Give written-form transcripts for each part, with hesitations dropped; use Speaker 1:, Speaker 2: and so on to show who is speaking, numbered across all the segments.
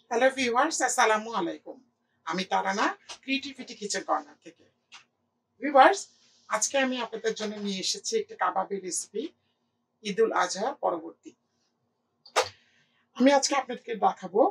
Speaker 1: Hello viewers, আসসালামু আলাইকুম। আমি তারানা, ক্রিয়েটিভিটি কিচেন কর্নার থেকে। ভিউয়ার্স, আজকে আমি আপনাদের জন্য নিয়ে এসেছি একটি কাবাবের রেসিপি। ঈদুল আজহা পরবর্তী। আমি আজকে আপনাদেরকে দেখাবো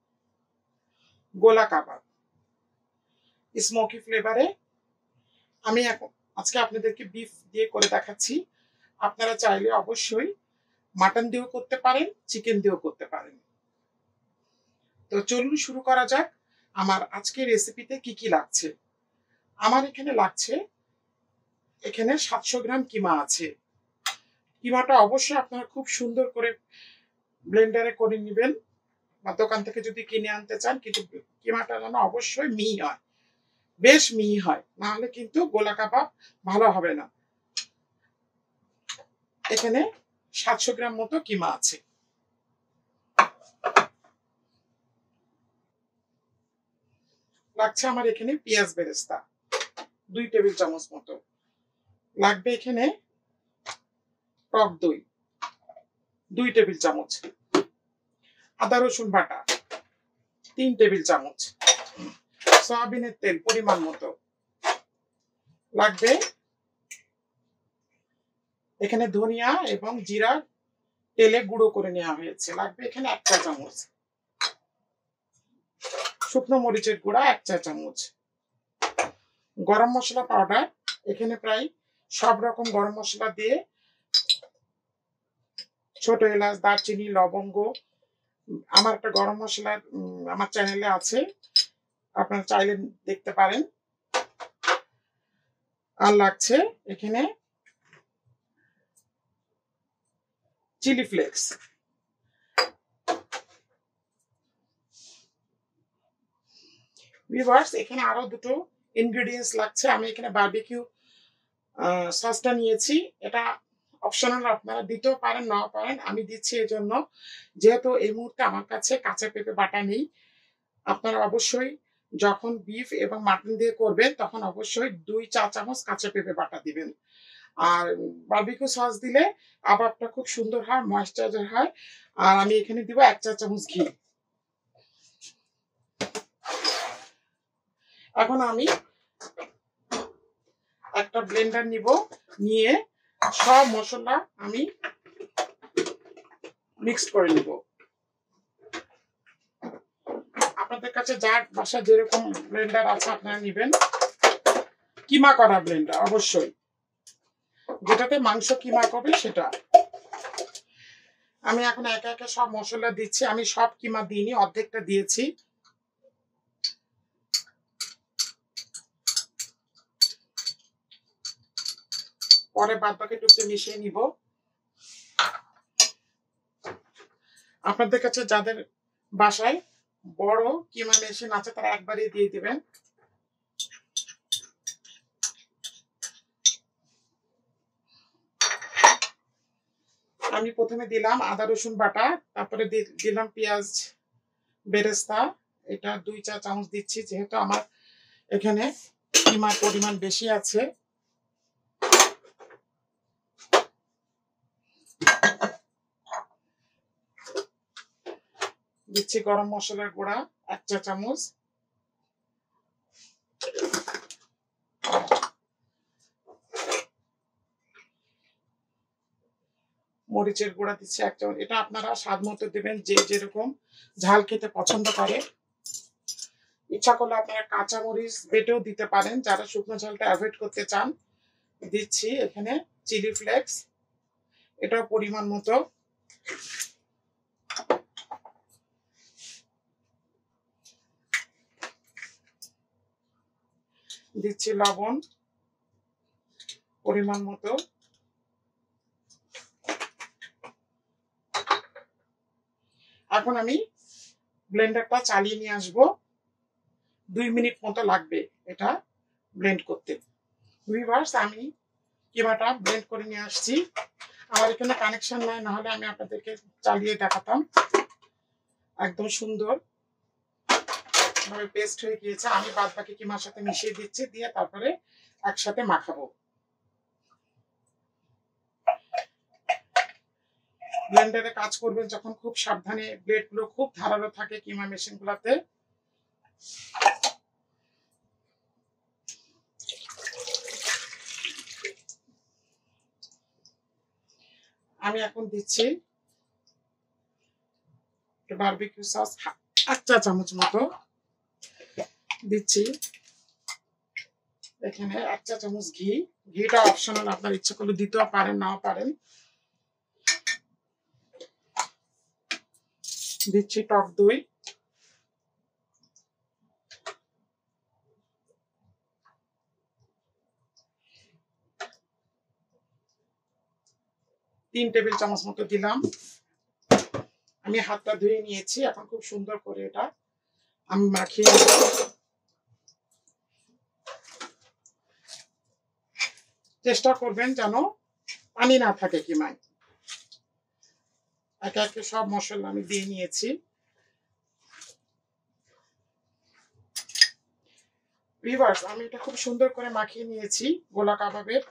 Speaker 1: গোলা কাবাব, স্মোকি ফ্লেভারে। আমি আজকে আপনাদেরকে বিফ দিয়ে করে দেখাচ্ছি। আপনারা চাইলে অবশ্যই মাটন দিয়েও করতে পারেন, চিকেন দিয়েও করতে পারেন। তো চলুন শুরু করা যাক। আমার আজকের রেসিপিতে কি কি লাগছে। আমার এখানে লাগছে 700 গ্রাম কিমা আছে। কিমাটা অবশ্যই আপনারা খুব সুন্দর করে ব্লেন্ডারে করে নেবেন, বা দোকান থেকে যদি কিনে আনতে চান, কিন্তু কিমাটা যেন অবশ্যই মিহি হয়, বেশ মিহি হয়, না হলে কিন্তু গোলা কাবাব ভালো হবে না। এখানে 700 গ্রাম মতো কিমা আছে। লাগছে আমার এখানে পেঁয়াজ বেরেস্তা 2 টেবিল চামচ মতো। লাগবে এখানে টক দই 2 টেবিল চামচ, আদা রসুন বাটা 3 টেবিল চামচ, সয়াবিনের তেল পরিমাণ মতো। লাগবে এখানে ধনিয়া এবং জিরা তেলে গুঁড়ো করে নেওয়া হয়েছে, লাগবে এখানে 1 চা চামচ। শুকনো মরিচের গুঁড়া 1 চা চামচ। গরম মশলা পাউডার, এখানে প্রায় সব রকম গরম মশলা দিয়ে, ছোট এলাচ, দারচিনি, লবঙ্গ। আমার একটা গরম মশলার আমার চ্যানেলে আছে, আপনারা চাইলে দেখতে পারেন। আর লাগছে এখানে চিলি ফ্লেক্স। ভিউয়ার্স, এখানে আরো দুটো ইনগ্রেডিয়েন্টস লাগছে। আমি এখানে বারবিকিউ সসটা নিয়েছি। এটা অপশনাল, আপনারা দিতেও পারেন, নাও পারেন। আমি দিচ্ছি এজন্য, যেহেতু এই মুহূর্তে আমার কাছে কাঁচা পেঁপে বাটা নেই। আপনারা অবশ্যই যখন বিফ এবং মাটন দিয়ে করবেন, তখন অবশ্যই 2 চা চামচ কাঁচা পেঁপে বাটা দিবেন। আর বারবিকিউ সস দিলে কাবাবটা খুব সুন্দর হয়, ময়েশ্চারাইজার হয়। আর আমি এখানে দিব 1 চা চামচ ঘি। এখন আমি একটা ব্লেন্ডার নিব, নিয়ে সব মশলা আমি মিক্স করে নিব। আপনাদের কাছে যার বাসা যেরকম ব্লেন্ডার আছে আপনারা নেবেন। কিমা করা ব্লেন্ডার অবশ্যই, যেটাতে মাংস কিমা করবে সেটা। আমি এখন একে একে সব মশলা দিচ্ছি। আমি সব কিমা দিইনি, অর্ধেকটা দিয়েছি। পরে বাদ বাকিটুকু মিশিয়ে নিব। আপনাদের কাছে যাদের বাসায় বড় কিমা মেশিন আছে, তারা একবারই দিয়ে দিবেন। আমি প্রথমে দিলাম আদা রসুন বাটা, তারপরে দিলাম পেঁয়াজ বেরেস্তা। এটা 2 চা চামচ দিচ্ছি, যেহেতু আমার এখানে কিমার পরিমাণ বেশি আছে। দিচ্ছি গরম মশলার গুঁড়া 1 চা চামচ। মরিচের গুঁড়া দিচ্ছি 1 চামচ। এটা আপনারা স্বাদ মতো দেবেন, যে যেরকম ঝাল খেতে পছন্দ করে। ইচ্ছা করলে আপনারা কাঁচা মরিচ বেটেও দিতে পারেন, যারা শুকনো ঝালটা অ্যাভয়েড করতে চান। দিচ্ছি এখানে চিলি ফ্লেক্স, এটাও পরিমাণ মতো। দিচ্ছি লবণ পরিমাণ মতো। এখন আমি ব্লেন্ডারটা চালিয়ে নিয়ে আসবো। 2 মিনিট মতো লাগবে এটা ব্লেন্ড করতে। ভিউয়ার্স, আমি কিমাটা ব্লেন্ড করে নিয়ে আসছি। আমার এখানে কানেকশন নাই, না হলে আমি আপনাদেরকে চালিয়ে দেখাতাম। একদম সুন্দর ভাবে পেস্ট হয়ে গিয়েছে। আমি বাদ বাকি কিমার সাথে মিশিয়ে দিচ্ছি, দিয়ে তারপরে একসাথে মাখাবো। ব্লেন্ডারে কাজ করবেন যখন খুব সাবধানে, ব্লেডগুলো খুব ধারালো থাকে কিমা মেশিনগুলোতে। আমি এখন দিচ্ছি বারবিকিউ সস 1 চা চামচ মতো দিচ্ছি। এখানে 1 চা চামচ ঘি, ঘিটা অপশনাল, আপনার ইচ্ছা করলে দিতেও পারেন নাও পারেন। দিচ্ছি টক দই, তিন টেবিল চামচ মতো দিলাম। আমি হাতটা ধুয়ে নিয়েছি, এখন খুব সুন্দর করে এটা আমি মাখিয়ে নেব। চেষ্টা করবেন যেন পানি না থাকে কিমায়। একে একে সব মশলা আমি দিয়ে নিয়েছি। ভিউয়ার্স, আমি এটা খুব সুন্দর করে মাখিয়ে নিয়েছি গোলা কাবাবের।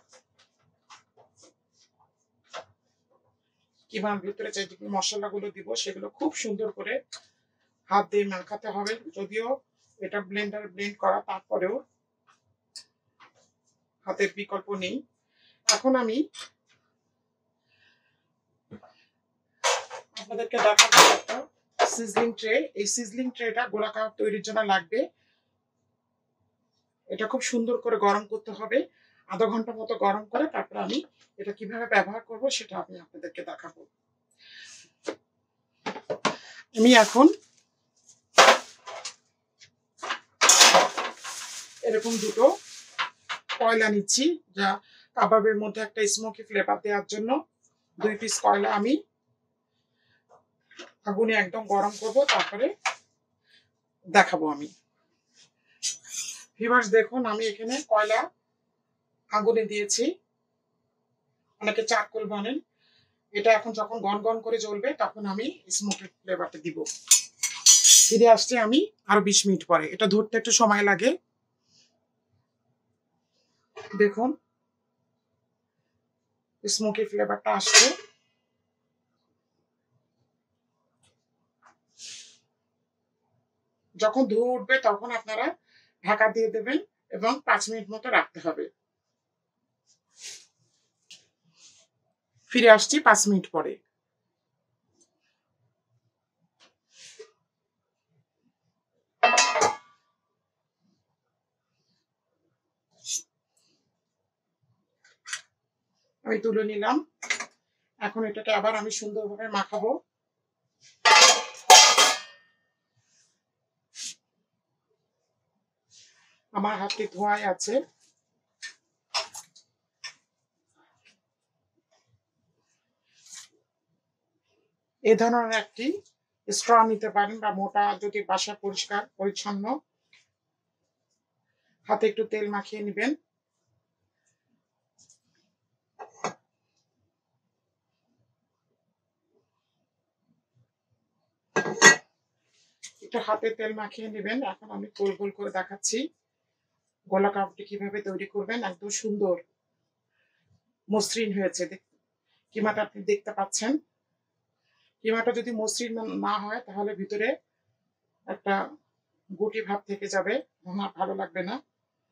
Speaker 1: কিমার ভিতরে যে মশলাগুলো দিব সেগুলো খুব সুন্দর করে হাত দিয়ে মাখাতে হবে। যদিও এটা ব্লেন্ডার ব্লেন্ড করা, তারপরেও হাতের বিকল্প নেই। এখন আমি আপনাদেরকে দেখাবো একটা সিজলিং ট্রে। এই সিজলিং ট্রেটা গোলা কাবাব তৈরির জন্য লাগবে। এটা খুব সুন্দর করে গরম করতে হবে, আধা ঘন্টা মতো গরম করে তারপর আমি এটা কিভাবে ব্যবহার করব সেটা আমি আপনাদেরকে দেখাবো। আমি এখন এরকম দুটো কয়লা নিচ্ছি, যা কাবাবের মধ্যে একটা স্মোকি ফ্লেভার দেওয়ার জন্য 2 পিস কয়লা আমি আগুনে একদম গরম করব, তারপরে দেখাবো আমি। ভিউয়ার্স দেখুন, আমি এখানে কয়লা আগুনে দিয়েছি, অনেকে চারকোল বলেন। এটা এখন যখন গনগন করে জ্বলবে তখন আমি স্মোকি ফ্লেভারটা দিব। ফিরে আসছি আমি আরো 20 মিনিট পরে। এটা ধরতে একটু সময় লাগে। দেখুন স্মোকি ফ্লেভারটা আসছে। যখন ধোঁয়া উঠবে তখন আপনারা ঢাকা দিয়ে দেবেন এবং 5 মিনিট মতো রাখতে হবে। ফিরে আসছি 5 মিনিট পরে। আমি তুলে নিলাম। এখন এটাকে আবার আমি সুন্দরভাবে মাখাবো। আমার হাতটি ধোঁয়ায় আছে। এ ধরনের একটি স্ট্র নিতে পারেন, বা মোটা যদি বাসা পরিষ্কার পরিচ্ছন্ন। হাতে একটু তেল মাখিয়ে নেবেন। একটু হাতে তেল মাখিয়ে নেবেন। এখন আমি গোল গোল করে দেখাচ্ছি গোলা কাবাবটি কিভাবে তৈরি করবেন। একদম সুন্দর মসৃণ হয়েছে, কিমাটা আপনি দেখতে পাচ্ছেন। কিমাটা যদি মসৃণ না হয় তাহলে ভিতরে একটা গুটি ভাব থেকে যাবে, আমার ভালো লাগবে না।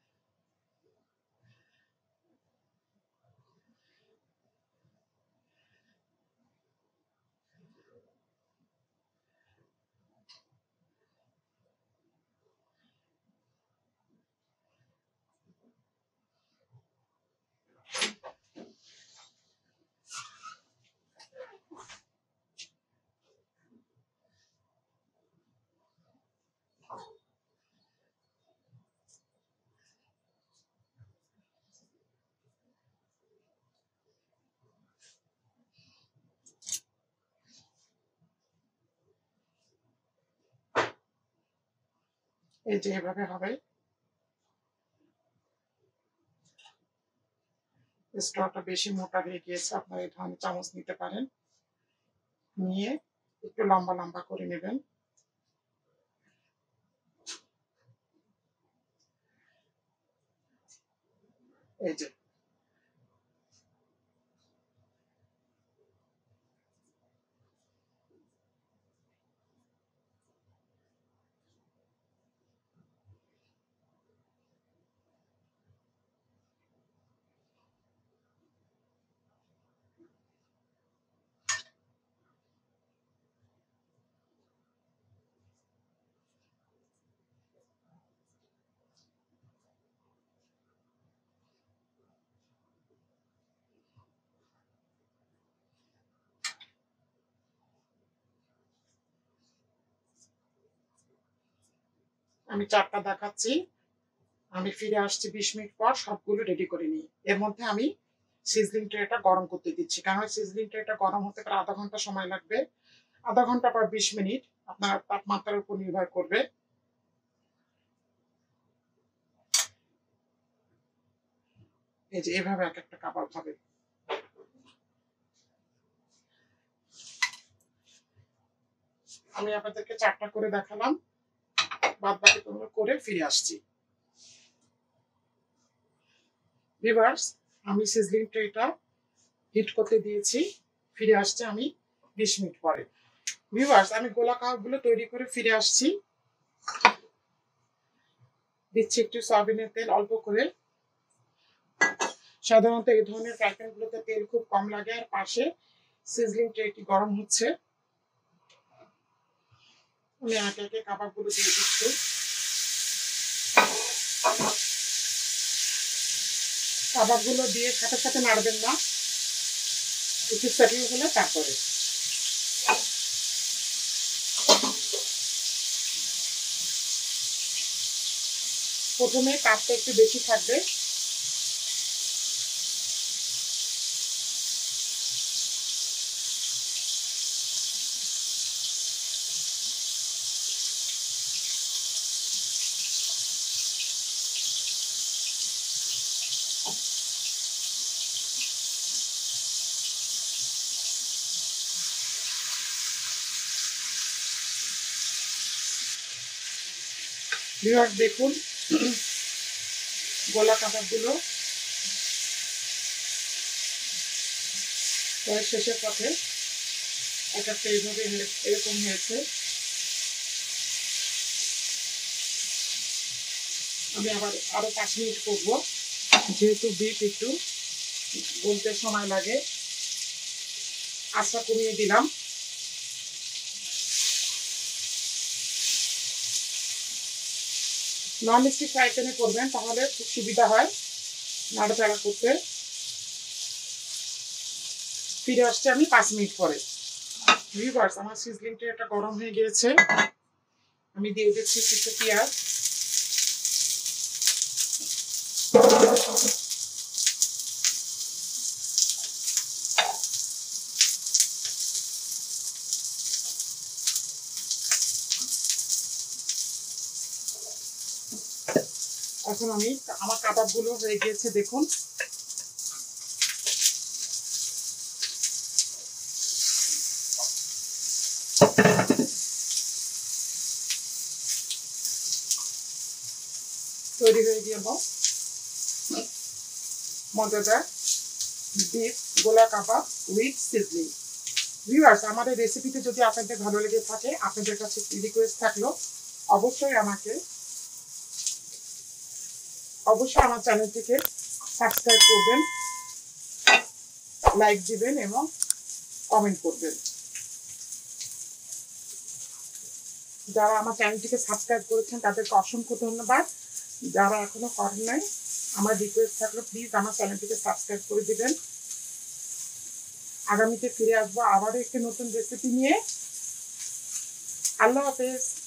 Speaker 1: এই যে এভাবে হবে। স্ট্রটা বেশি মোটা হয়ে গিয়েছে, আপনারা এই ধরনের চামচ নিতে পারেন, নিয়ে একটু লম্বা লম্বা করে নেবেন। এই যে আমি 4টা দেখাচ্ছি। আমি ফিরে আসছি 20 মিনিট পর, সবগুলো রেডি করে নিই। এর মধ্যে আমি সিজলিং ট্রেটা গরম করতে দিচ্ছি, কারণ সিজলিং ট্রেটা গরম হতে প্রায় আধা ঘন্টা সময় লাগবে। আধা ঘন্টা বা 20 মিনিট আপনার তাপমাত্রার উপর নির্ভর করবে। এই যে এভাবে এক একটা কাবাব হবে। আমি আপনাদেরকে 4টা করে দেখালাম, বাদ বাকিগুলো করে ফিরে আসছি। ভিউয়ার্স, আমি সিজলিং ট্রেটা হিট করতে দিয়েছি, ফিরে আসছে আমি 20 মিনিট পরে। ভিউয়ার্স, আমি গোলা কাবাবগুলো তৈরি করে ফিরে আসছি। দিচ্ছি একটু সয়াবিনের তেল অল্প করে। সাধারণত এই ধরনের ফ্রাই প্যানগুলোতে তেল খুব কম লাগে। আর পাশে সিজলিং ট্রেটি গরম হচ্ছে। আমি একে একে কাবাবগুলো দিয়ে দিচ্ছি। কাবাবগুলো দিয়ে সাথে সাথে নাড়বেন না, একটু সেটেল হলে তারপরে। প্রথমে তাপটা একটু বেশি থাকবে। ভিউয়ার্স, দেখুন গোলা কাবাবগুলো প্রায় শেষের পথে। একটা এইভাবে এরকম হয়েছে। আমি আরো 5 মিনিট করবো, যেহেতু বিফ একটু বলতে সময় লাগে। আঁচটা কমিয়ে দিলাম। নন স্টিক ফ্রাই প্যানে করবেন, তাহলে খুব সুবিধা হয় নাড়াচাড়া করতে। ফিরে আসছে আমি 5 মিনিট পরে। ভিউয়ার্স, আমার সিজলিং ট্রেটা গরম হয়ে গিয়েছে। আমি দিয়ে দিচ্ছি কিছু পেঁয়াজ। এখন আমার কাবাবগুলো হয়ে গিয়েছে, দেখুন। তৈরি হয়ে গেল মজাদার বিফ গোলা কাবাব উইথ সিজলিং। ভিউয়ার্স, আমার এই রেসিপিতে যদি আপনাদের ভালো লেগে থাকে, আপনাদের কাছে রিকোয়েস্ট থাকলো অবশ্যই আমার চ্যানেলটিকে সাবস্ক্রাইব করবেন, লাইক দিবেন এবং কমেন্ট করবেন। যারা আমার চ্যানেলটিকে সাবস্ক্রাইব করেছেন তাদেরকে অসংখ্য ধন্যবাদ। যারা এখনো করেন নাই, আমার রিকোয়েস্ট থাকলো প্লিজ আমার চ্যানেলটিকে সাবস্ক্রাইব করে দিবেন। আগামীতে ফিরে আসবো আবারও একটি নতুন রেসিপি নিয়ে। আল্লাহ হাফেজ।